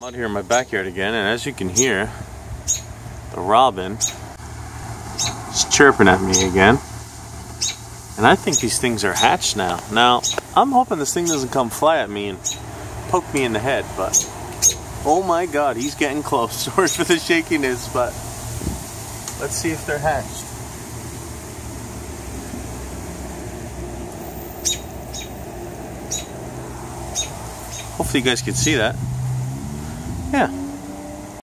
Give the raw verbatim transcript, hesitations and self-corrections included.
I'm out here in my backyard again, and as you can hear, the robin is chirping at me again. And I think these things are hatched now. Now, I'm hoping this thing doesn't come fly at me and poke me in the head, but oh my god, he's getting close. Sorry for the shakiness, but let's see if they're hatched. Hopefully you guys can see that. Yeah.